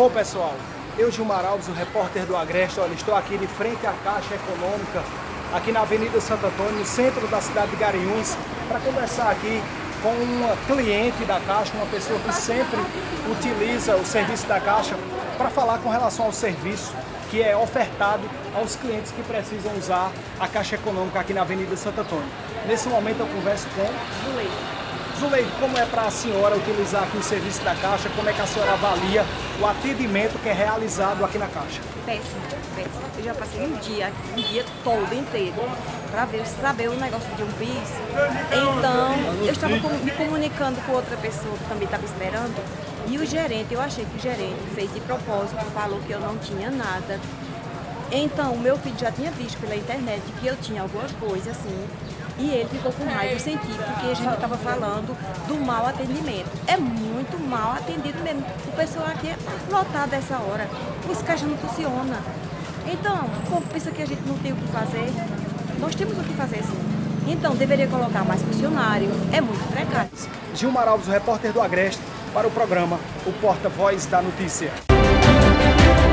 Bom, pessoal, eu, Gilmar Alves, o repórter do Agreste, olha, estou aqui de frente à Caixa Econômica, aqui na Avenida Santo Antônio, no centro da cidade de Garanhuns, para conversar aqui com uma cliente da Caixa, uma pessoa que sempre utiliza o serviço da Caixa, para falar com relação ao serviço que é ofertado aos clientes que precisam usar a Caixa Econômica aqui na Avenida Santo Antônio. Nesse momento eu converso com Zuleide, como é para a senhora utilizar aqui o serviço da Caixa? Como é que a senhora avalia o atendimento que é realizado aqui na Caixa? Péssimo, péssimo. Eu já passei um dia todo inteiro para saber o negócio de um bis. Então, eu estava me comunicando com outra pessoa que também estava esperando. E o gerente, eu achei que o gerente fez de propósito, falou que eu não tinha nada. Então, o meu filho já tinha visto pela internet que eu tinha alguma coisa assim. E ele ficou com raiva, eu senti, porque a gente estava falando do mau atendimento. É muito mal atendido mesmo. O pessoal aqui é lotado essa hora. Os caixas não funcionam. Então, o povo pensa que a gente não tem o que fazer. Nós temos o que fazer sim. Então, deveria colocar mais funcionário. É muito precário. Gilmar Alves, o repórter do Agreste, para o programa O Porta-Voz da Notícia.